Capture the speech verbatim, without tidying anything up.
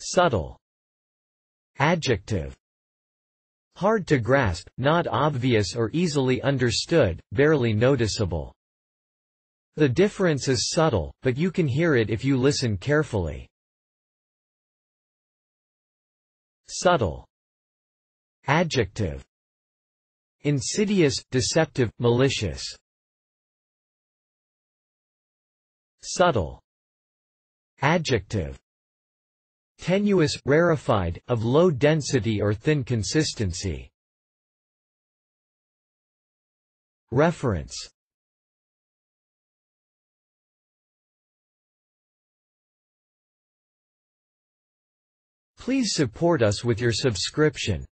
Subtle. Adjective. Hard to grasp, not obvious or easily understood, barely noticeable. The difference is subtle, but you can hear it if you listen carefully. Subtle. Adjective. Insidious, deceptive, malicious. Subtle. Adjective. Tenuous, rarefied, of low density or thin consistency. Reference. Please support us with your subscription.